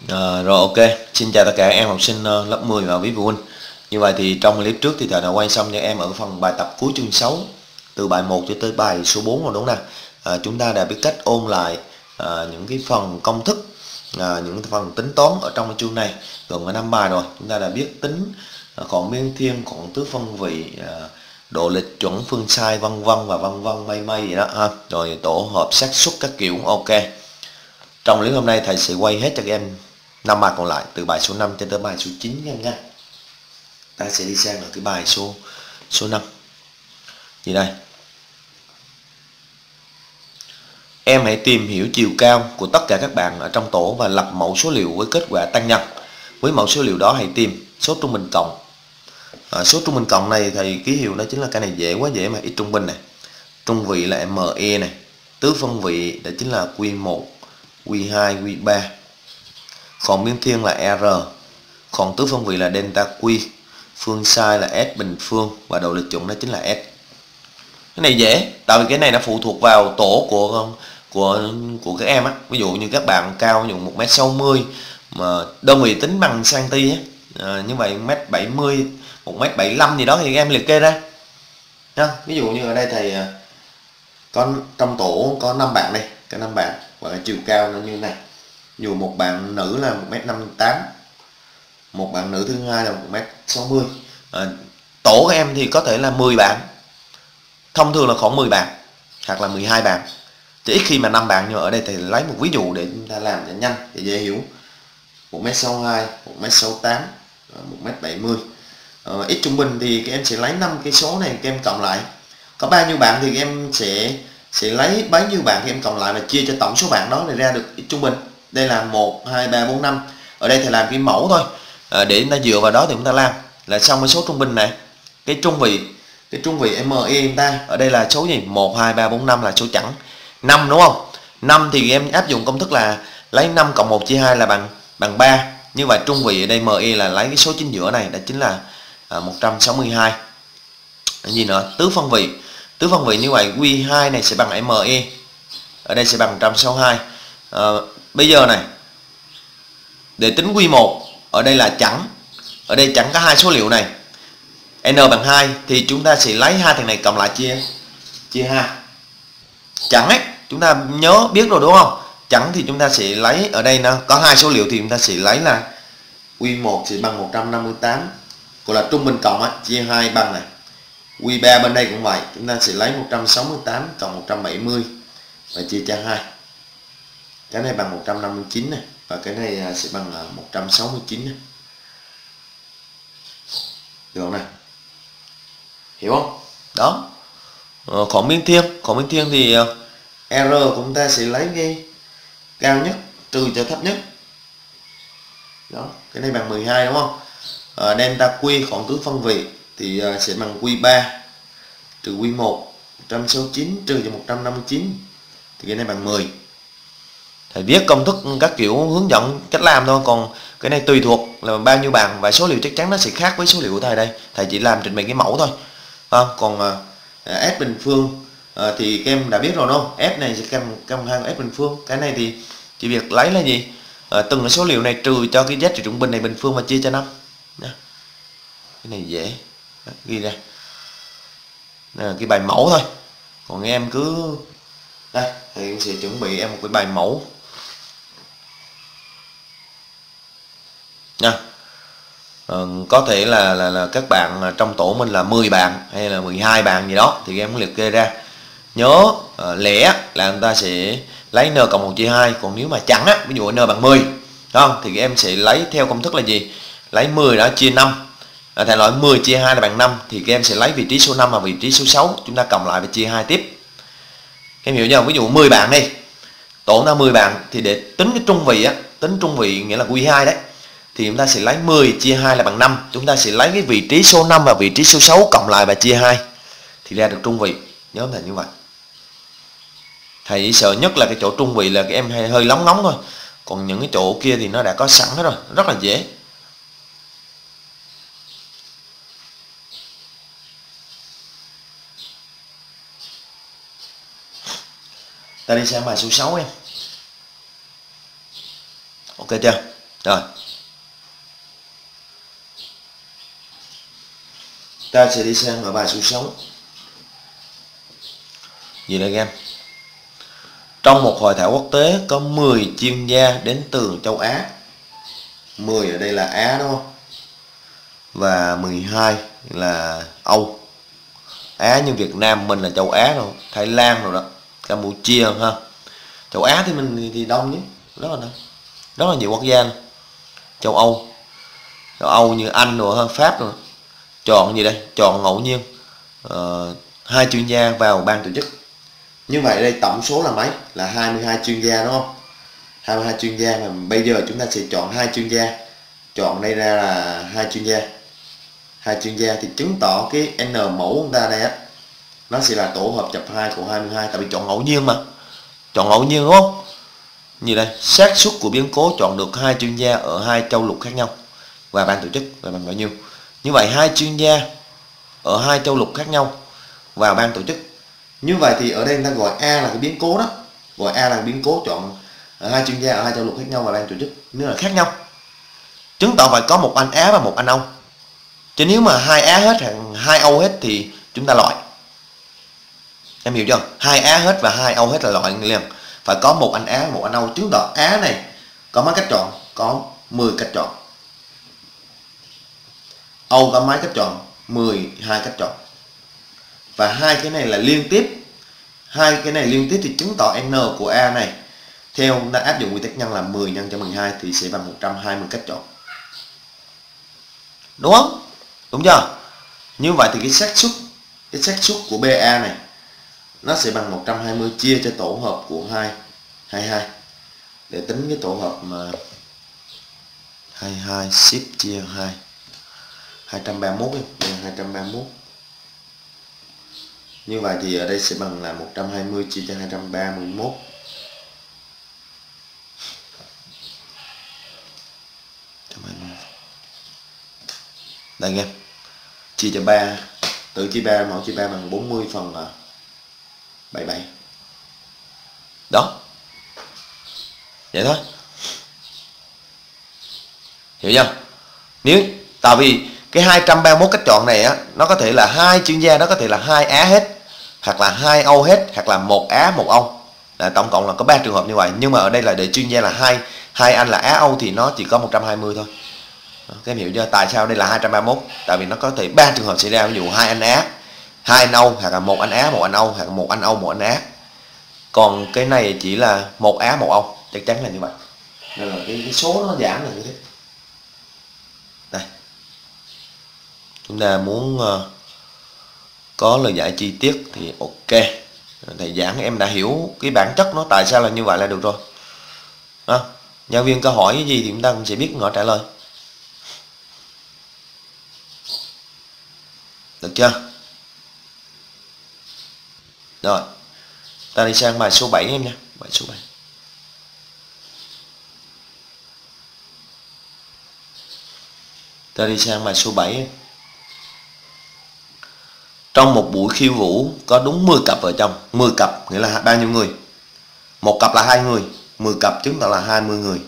Rồi ok, xin chào tất cả các em học sinh lớp 10 và quý phụ huynh. Như vậy thì trong clip trước thì thầy đã quay xong cho em ở phần bài tập cuối chương 6 từ bài 1 cho tới bài số 4 rồi đúng không nào? Chúng ta đã biết cách ôn lại những cái phần công thức, những phần tính toán ở trong cái chương này gồm có 5 bài rồi. Chúng ta đã biết tính khoảng biên thiên, khoảng tứ phân vị, độ lịch chuẩn phương sai vân vân và vân vân mây mây vậy đó ha. Rồi tổ hợp xác suất các kiểu. Ok. Trong clip hôm nay thầy sẽ quay hết cho các em 5 bài còn lại từ bài số 5 cho tới bài số 9 các em nha. Ta sẽ đi sang ở cái bài số 5. Gì đây? Em hãy tìm hiểu chiều cao của tất cả các bạn ở trong tổ và lập mẫu số liệu với kết quả tăng nhân. Với mẫu số liệu đó hãy tìm số trung bình cộng. Số trung bình cộng này thầy ký hiệu đó chính là cái này dễ quá dễ mà, x trung bình này. Trung vị là ME này. Tứ phân vị đó chính là Q1, Q2, Q3. Khoảng biên thiên là R. Khoảng tứ phân vị là delta Q. Phương sai là S bình phương và độ lịch chuẩn đó chính là S. Cái này dễ, tại vì cái này nó phụ thuộc vào tổ của các em á. Ví dụ như các bạn cao ví dụ 1m60 mà đơn vị tính bằng cm á, như vậy 1m70, 1m75 gì đó thì các em liệt kê ra. Ví dụ như ở đây thầy có trong tổ có 5 bạn đây, cả 5 bạn và chiều cao nó như này. Dù một bạn nữ là 1m58, một bạn nữ thứ hai là 1m60. Tổ các em thì có thể là 10 bạn, thông thường là khoảng 10 bạn hoặc là 12 bạn, chứ ít khi mà 5 bạn. Nhưng ở đây thì lấy một ví dụ để chúng ta làm cho nhanh để dễ hiểu. 1m62, 1m68, 1m70. X trung bình thì các em sẽ lấy 5 cái số này các em cộng lại, có bao nhiêu bạn thì các em sẽ lấy bấy nhiêu bạn thì em cộng lại và chia cho tổng số bạn đó để ra được x trung bình. Đây là 1, 2, 3, 4, 5. Ở đây thì làm cái mẫu thôi, để chúng ta dựa vào đó thì chúng ta làm là xong cái số trung bình này. Cái trung vị ME chúng ta ở đây là số gì? 1, 2, 3, 4, 5 là số chẵn 5 đúng không? 5 thì em áp dụng công thức là lấy 5 cộng 1 chia 2 là bằng 3. Như vậy trung vị ở đây ME là lấy cái số chính giữa này, đó chính là 162. Cái gì nữa? Tứ phân vị như vậy Q2 này sẽ bằng ME, ở đây sẽ bằng 162. Bây giờ này, để tính Q1 ở đây là chẵn, ở đây chẵn có hai số liệu này n bằng 2 thì chúng ta sẽ lấy hai thằng này cộng lại chia 2. Chẵn ấy chúng ta nhớ biết rồi đúng không? Chẵn thì chúng ta sẽ lấy, ở đây nó có hai số liệu thì chúng ta sẽ lấy là Q1 sẽ bằng 158, gọi là trung bình cộng á, chia 2 bằng này. Q3 bên đây cũng vậy, chúng ta sẽ lấy 168 cộng 170 và chia cho 2. Cái này bằng 159 này và cái này sẽ bằng 169 này. Được không này? Hiểu không? Đó. Khoảng biên thiên thì R của chúng ta sẽ lấy cái cao nhất trừ cho thấp nhất. Đó, cái này bằng 12 đúng không? Delta Q khoảng tứ phân vị thì sẽ bằng Q3 trừ Q1, 169 trừ cho 159 thì cái này bằng 10. Thầy viết công thức các kiểu hướng dẫn cách làm thôi, còn cái này tùy thuộc là bao nhiêu bạn và số liệu chắc chắn nó sẽ khác với số liệu của thầy đây. Thầy chỉ làm trình bày cái mẫu thôi. Còn S bình phương thì các em đã biết rồi đúng không? S này sẽ căn bằng S bình phương. Cái này thì chỉ việc lấy là gì? Từng cái số liệu này trừ cho cái giá trị trung bình này bình phương và chia cho 5. Cái này dễ ghi ra. Đây là cái bài mẫu thôi. Còn em cứ đây, thầy sẽ chuẩn bị em một cái bài mẫu nha. Có thể là các bạn trong tổ mình là 10 bạn hay là 12 bạn gì đó thì em liệt kê ra. Nhớ lẻ là người ta sẽ lấy n cộng 1 chia 2, còn nếu mà chẵn á, ví dụ n bằng 10 đúng không thì em sẽ lấy theo công thức là gì? Lấy 10 đó chia 5. Thầy nói 10 chia 2 là bằng 5 thì các em sẽ lấy vị trí số 5 và vị trí số 6 chúng ta cộng lại và chia 2 tiếp. Em hiểu chưa? Ví dụ 10 bạn đi, tổ ra 10 bạn thì để tính cái trung vị á, tính trung vị nghĩa là Q2 đấy, thì chúng ta sẽ lấy 10 chia 2 là bằng 5. Chúng ta sẽ lấy cái vị trí số 5 và vị trí số 6 cộng lại và chia 2 thì ra được trung vị. Nhớ là như vậy. Thầy sợ nhất là cái chỗ trung vị là các em hơi lóng ngóng thôi. Còn những cái chỗ kia thì nó đã có sẵn hết rồi, rất là dễ. Ta đi sang bài số 6 em. Ok chưa? Rồi, ta sẽ đi sang ở bài số 6. Gì đây các em? Trong một hội thảo quốc tế có 10 chuyên gia đến từ châu Á. 10 ở đây là Á đúng không? Và 12 là Âu. Á như Việt Nam mình là châu Á rồi, Thái Lan rồi đó, Campuchia ha. Châu Á thì mình thì đông nhất, rất là nhiều quốc gia này. Châu Âu như Anh rồi ha, Pháp rồi. Chọn gì đây? Chọn ngẫu nhiên 2 chuyên gia vào ban tổ chức. Như vậy đây tổng số là mấy? Là 22 chuyên gia đúng không? 22 chuyên gia, mà bây giờ chúng ta sẽ chọn 2 chuyên gia. Chọn đây ra là 2 chuyên gia. 2 chuyên gia thì chứng tỏ cái N mẫu của chúng ta đây á, nó sẽ là tổ hợp chập 2 của 22, tại vì chọn ngẫu nhiên mà. Chọn ngẫu nhiên đúng không? Như đây, xác suất của biến cố chọn được 2 chuyên gia ở 2 châu lục khác nhau và ban tổ chức là bằng bao nhiêu? Như vậy 2 chuyên gia ở 2 châu lục khác nhau và ban tổ chức. Như vậy thì ở đây người ta gọi A là cái biến cố đó. Gọi A là biến cố chọn 2 chuyên gia ở 2 châu lục khác nhau và ban tổ chức. Nếu là khác nhau, chứng tỏ phải có một anh Á và một anh Âu. Chứ nếu mà 2 Á hết hoặc 2 Âu hết thì chúng ta loại. Em hiểu chưa? 2 Á hết và 2 Âu hết là loại liền. Phải có một anh Á, một anh Âu. Chứng tỏ Á này có mấy cách chọn? Có 10 cách chọn. Âu có mấy cách chọn? 12 cách chọn. Và hai cái này là liên tiếp. Hai cái này liên tiếp thì chứng tỏ N của A này theo chúng ta áp dụng quy tắc nhân là 10 nhân cho 12 thì sẽ bằng 120 cách chọn. Đúng không? Đúng chưa? Như vậy thì cái xác suất của BA này nó sẽ bằng 120 chia cho tổ hợp của 22. Để tính cái tổ hợp mà 22 ship chia 2 231 đi, 231. Như vậy thì ở đây sẽ bằng là 120 chia cho 231. Đây nghe. Chia cho 3, tự chia 3, mẫu chia 3 bằng 40 phần 77. Đó. Vậy thôi. Hiểu chưa? Nếu tại vì cái 231 cách chọn này á, nó có thể là 2 chuyên gia, nó có thể là 2 Á hết, hoặc là 2 Âu hết, hoặc là 1 Á 1 Âu. Là tổng cộng là có 3 trường hợp như vậy. Nhưng mà ở đây là để chuyên gia là 2 anh là Á Âu thì nó chỉ có 120 thôi. Các em hiểu chưa? Tại sao đây là 231? Tại vì nó có thể 3 trường hợp xảy ra, ví dụ 2 anh Á, 2 anh Âu, hoặc là 1 anh Á, 1 anh Âu, hoặc là 1 anh Âu, 1 anh Á. Còn cái này chỉ là 1 Á, 1 Âu, chắc chắn là như vậy. Nên là cái số nó giảm là như thế. Đây. Chúng ta muốn có lời giải chi tiết thì ok. Thầy giảng em đã hiểu cái bản chất nó tại sao là như vậy là được rồi. Đó. Giáo viên có hỏi cái gì thì chúng ta cũng sẽ biết ngỏ trả lời. Được chưa? Rồi. Ta đi sang bài số 7 em nha. Bài số 7. Ta đi sang bài số 7 em. Trong một buổi khiêu vũ có đúng 10 cặp vợ chồng. 10 cặp nghĩa là bao nhiêu người? Một cặp là 2 người, 10 cặp chứng tỏ là 20 người.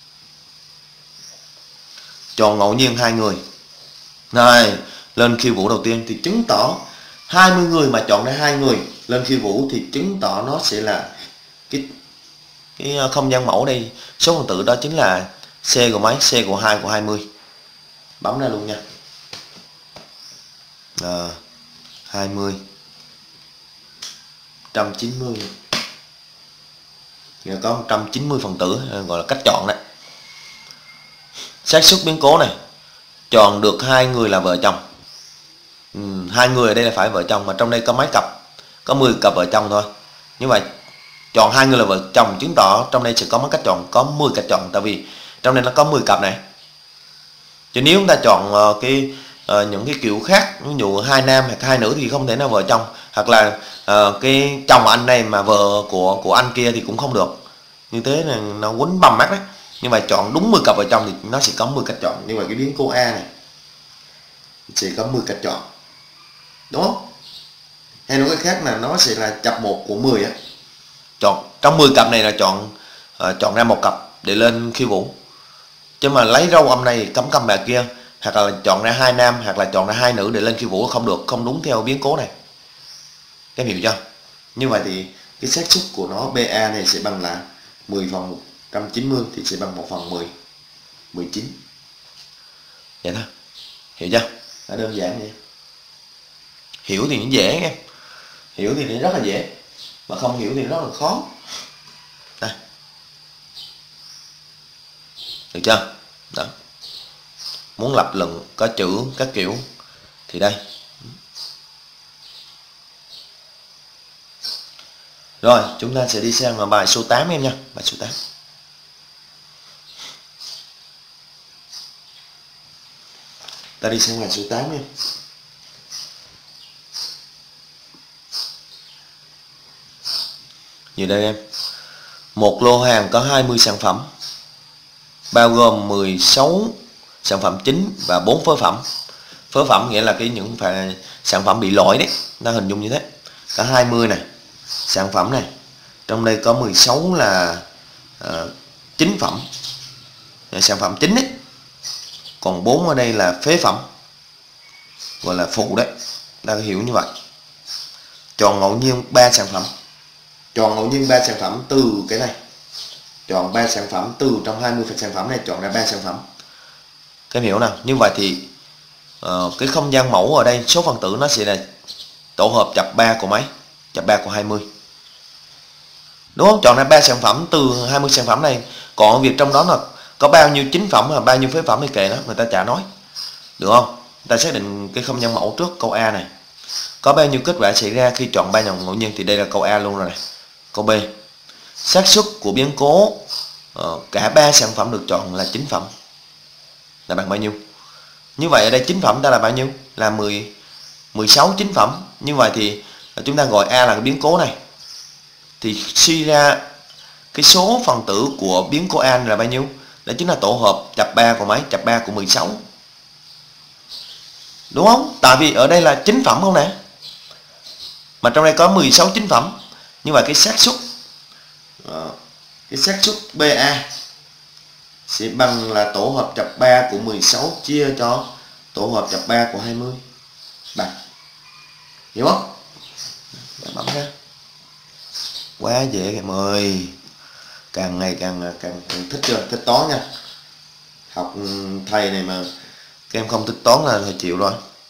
Chọn ngẫu nhiên 2 người. Này, lên khiêu vũ đầu tiên thì chứng tỏ 20 người mà chọn ra 2 người lên khiêu vũ thì chứng tỏ nó sẽ là cái không gian mẫu đây, số phần tử đó chính là C của mấy? C của 2 của 20. Bấm ra luôn nha. 20 190. Giờ có 190 phần tử, gọi là cách chọn đấy. Xác suất biến cố này chọn được 2 người là vợ chồng. 2 người ở đây là phải vợ chồng, mà trong đây có mấy cặp? Có 10 cặp vợ chồng thôi. Như vậy chọn 2 người là vợ chồng chứng tỏ trong đây sẽ có mấy cách chọn? Có 10 cách chọn, tại vì trong đây nó có 10 cặp này. Chứ nếu chúng ta chọn những cái kiểu khác, ví dụ 2 nam hoặc 2 nữ thì không thể nào vợ chồng, hoặc là cái chồng anh này mà vợ của anh kia thì cũng không được. Như thế là nó quýnh bầm mắt đấy. Nhưng mà chọn đúng 10 cặp vợ chồng thì nó sẽ có 10 cách chọn. Nhưng mà cái biến cố A này sẽ có 10 cách chọn, đúng không? Hay nói cái khác là nó sẽ là cặp 1 của 10 á. Chọn trong 10 cặp này là chọn ra một cặp để lên khiêu vũ. Chứ mà lấy râu âm này cắm câm bà kia, hoặc là chọn ra 2 nam hoặc là chọn ra 2 nữ để lên khiêu vũ không được, không đúng theo biến cố này. Em hiểu chưa? Như vậy thì cái xác suất của nó BA này sẽ bằng là 10 phần 190 thì sẽ bằng 1 phần 10 19. Vậy thôi. Hiểu chưa? Nó đơn giản vậy. Hiểu thì nó dễ em. Hiểu thì nó rất là dễ, mà không hiểu thì rất là khó. Đây. Được chưa? Đó. Muốn lập luận có chữ các kiểu thì đây. Rồi, chúng ta sẽ đi sang bài số 8 em nha. Bài số 8. Ta đi sang bài số 8 em. Như đây em. Một lô hàng có 20 sản phẩm, bao gồm 16 sản phẩm chính và 4 phối phẩm. Phối phẩm nghĩa là những sản phẩm bị lỗi đấy, ta hình dung như thế. Có 20 này, sản phẩm này. Trong đây có 16 là chính phẩm, sản phẩm chính đấy. Còn 4 ở đây là phế phẩm, gọi là phụ đấy. Ta hiểu như vậy. Chọn ngẫu nhiên 3 sản phẩm. Chọn ngẫu nhiên 3 sản phẩm từ cái này. Chọn 3 sản phẩm từ trong 20 sản phẩm này, chọn ra 3 sản phẩm. Các em hiểu nào? Như vậy thì cái không gian mẫu ở đây số phần tử nó sẽ là tổ hợp chập 3 của mấy? Chập 3 của 20. Đúng không? Chọn ra 3 sản phẩm từ 20 sản phẩm này. Còn việc trong đó là có bao nhiêu chính phẩm và bao nhiêu phế phẩm thì kệ đó, người ta chả nói. Được không? Ta xác định cái không gian mẫu trước, câu A này. Có bao nhiêu kết quả xảy ra khi chọn 3 dòng ngẫu nhiên thì đây là câu A luôn rồi này. Câu B. Xác suất của biến cố cả 3 sản phẩm được chọn là chính phẩm là bằng bao nhiêu? Như vậy ở đây chính phẩm ta là bao nhiêu? Là 16 chính phẩm. Như vậy thì chúng ta gọi A là cái biến cố này. Thì suy ra cái số phần tử của biến cố A là bao nhiêu? Đó chính là tổ hợp chập 3 của mấy? Chập 3 của 16. Đúng không? Tại vì ở đây là chính phẩm không nè. Mà trong đây có 16 chính phẩm. Như vậy cái xác suất BA sẽ bằng là tổ hợp chập 3 của 16 chia cho tổ hợp chập 3 của 20 bằng. Hiểu không? Bấm ra. Quá dễ em ơi. Càng ngày càng thích chưa? Thích toán nha. Học thầy này mà các em không thích toán là thầy chịu rồi.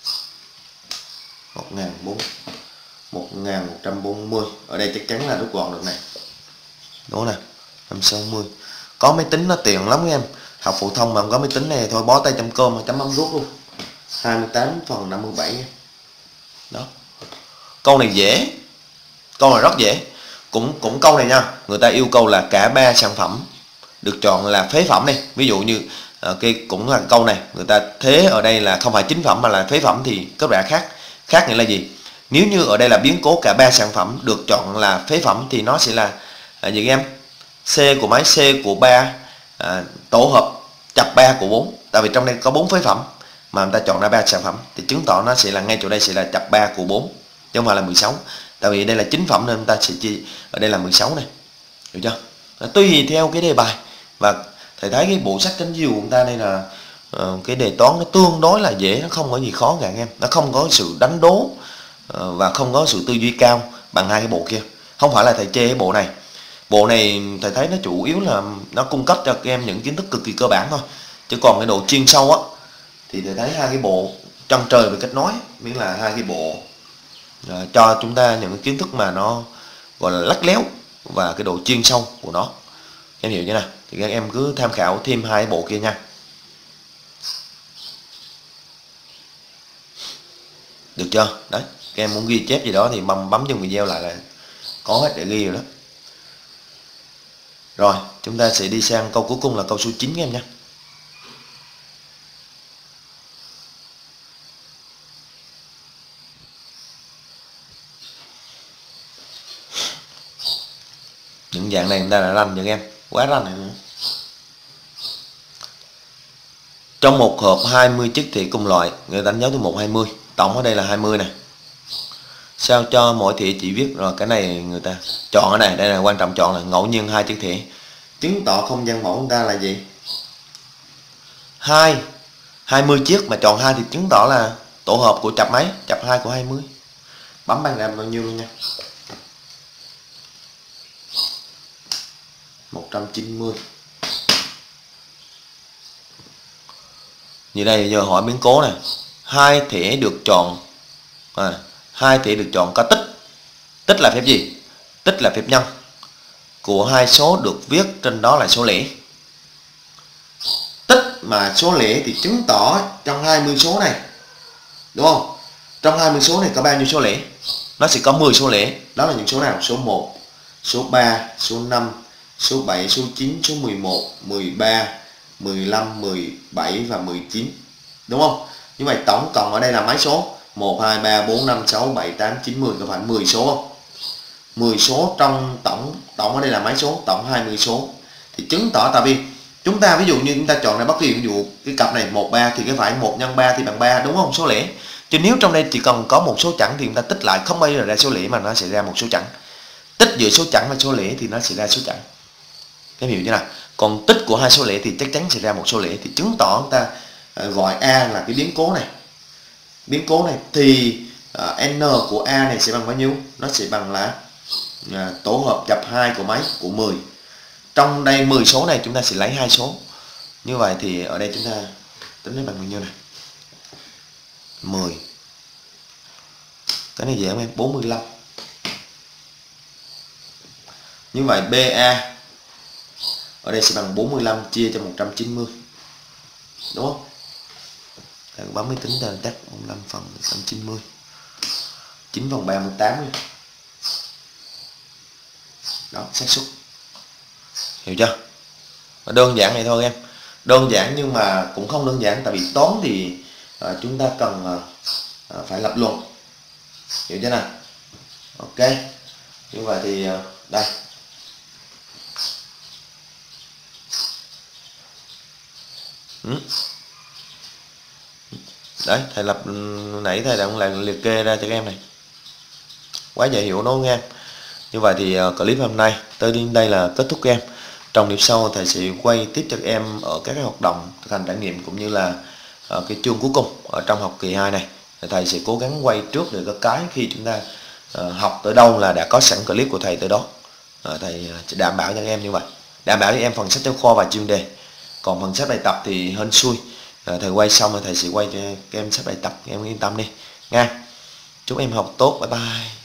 1140. Ở đây chắc chắn là rút gọn được này. Đúng nè. 560. Có máy tính nó tiện lắm em. Học phổ thông mà không có máy tính này thôi bó tay chấm cơm mà chấm mắm ruốc luôn. 28 phần 57. Đó. Câu này dễ. Câu này rất dễ. Cũng câu này nha. Người ta yêu cầu là cả 3 sản phẩm được chọn là phế phẩm này. Ví dụ như cũng là câu này. Người ta thế ở đây là không phải chính phẩm mà là phế phẩm thì kết quả khác. Khác nghĩa là gì? Nếu như ở đây là biến cố cả 3 sản phẩm được chọn là phế phẩm thì nó sẽ là gì em? C của mấy? C của 3 tổ hợp chập 3 của 4. Tại vì trong đây có 4 phế phẩm mà người ta chọn ra 3 sản phẩm thì chứng tỏ nó sẽ là ngay chỗ đây sẽ là chập 3 của 4 chứ không phải là 16. Tại vì đây là chính phẩm nên người ta sẽ chia ở đây là 16 này. Hiểu chưa? Tùy theo cái đề bài. Và thầy thấy cái bộ sách cánh diều của người ta đây là cái đề toán nó tương đối là dễ, nó không có gì khó cả anh em. Nó không có sự đánh đố và không có sự tư duy cao bằng hai cái bộ kia. Không phải là thầy chê cái bộ này. Bộ này thầy thấy nó chủ yếu là nó cung cấp cho các em những kiến thức cực kỳ cơ bản thôi. Chứ còn cái độ chuyên sâu á thì thầy thấy hai cái bộ chân trời về cách nói, miễn là hai cái bộ cho chúng ta những cái kiến thức mà nó gọi là lắt léo và cái độ chuyên sâu của nó. Em hiểu như nào? Thì các em cứ tham khảo thêm hai bộ kia nha. Được chưa? Đấy, các em muốn ghi chép gì đó thì bấm cho video lại là có hết để ghi rồi đó. Rồi, chúng ta sẽ đi sang câu cuối cùng là câu số 9 các em nhé. Những dạng này người ta đã rành cho các em, quá rành này nữa. Trong một hộp 20 chất thịa cùng loại, người ta đánh dấu từ 1 20, tổng ở đây là 20 này. Sao cho mỗi thìa chỉ viết rồi cái này người ta chọn ở này, đây là quan trọng, chọn là ngẫu nhiên 2 chất thịa. Chứng tỏ không gian mẫu người ta là gì? 20 chiếc mà chọn 2 thì chứng tỏ là tổ hợp của chặp mấy? Chặp 2 của 20. Bấm bằng ra bao nhiêu luôn nha. 190. Như đây giờ hỏi biến cố này. 2 thẻ được chọn 2 thẻ được chọn có tích. Tích là phép gì? Tích là phép nhân của hai số được viết trên đó là số lẻ. Tích mà số lẻ thì chứng tỏ trong 20 số này, đúng không? Trong 20 số này có bao nhiêu số lẻ? Nó sẽ có 10 số lẻ. Đó là những số nào? Số 1, số 3, số 5, số 7, số 9, số 11, 13, 15, 17 và 19. Đúng không? Như vậy tổng cộng ở đây là mấy số? 1, 2, 3, 4, 5, 6, 7, 8, 9, 10. Có phải 10 số không? 10 số trong tổng ở đây là mấy số? Tổng 20 số. Thì chứng tỏ tại vì chúng ta ví dụ như chúng ta chọn ra bất kỳ ví dụ cái cặp này 1, 3 thì cái phải 1 nhân 3 thì bằng 3, đúng không? Số lẻ. Chứ nếu trong đây chỉ cần có một số chẵn thì chúng ta tích lại không bao giờ ra số lẻ mà nó sẽ ra một số chẵn. Tích giữa số chẵn và số lẻ thì nó sẽ ra số chẵn. Cái hiểu như nào? Còn tích của hai số lẻ thì chắc chắn sẽ ra một số lẻ, thì chứng tỏ chúng ta gọi A là cái biến cố này. Biến cố này thì n của A này sẽ bằng bao nhiêu? Nó sẽ bằng là tổ hợp chặp 2 của mấy? Của 10. Trong đây 10 số này chúng ta sẽ lấy 2 số. Như vậy thì ở đây chúng ta tính lấy bằng bao nhiêu này? 10. Cái này dễ không em? 45. Như vậy BA ở đây sẽ bằng 45 chia cho 190. Đúng không? Bạn bấm máy tính ra chắc 45 phần 190. 9 phần 3 18. Đó, xác suất. Hiểu chưa? Đơn giản này thôi em. Đơn giản nhưng mà cũng không đơn giản, tại vì toán thì chúng ta cần phải lập luận. Hiểu chưa nào? Ok. Như vậy thì đây. Đấy, thầy lập nãy thầy đã lại liệt kê ra cho các em này. Quá dễ hiểu đúng không em? Như vậy thì clip hôm nay tới đến đây là kết thúc các em. Trong clip sau thầy sẽ quay tiếp cho các em ở các cái hoạt động thực hành trải nghiệm cũng như là cái chương cuối cùng ở trong học kỳ 2 này. Thầy sẽ cố gắng quay trước để có cái khi chúng ta học tới đâu là đã có sẵn clip của thầy tới đó. Thầy sẽ đảm bảo cho các em như vậy. Đảm bảo cho em phần sách giáo khoa và chuyên đề. Còn phần sách bài tập thì hên xui. Thầy quay xong rồi thầy sẽ quay cho các em sách bài tập, em yên tâm đi nha. Chúc em học tốt, bye bye.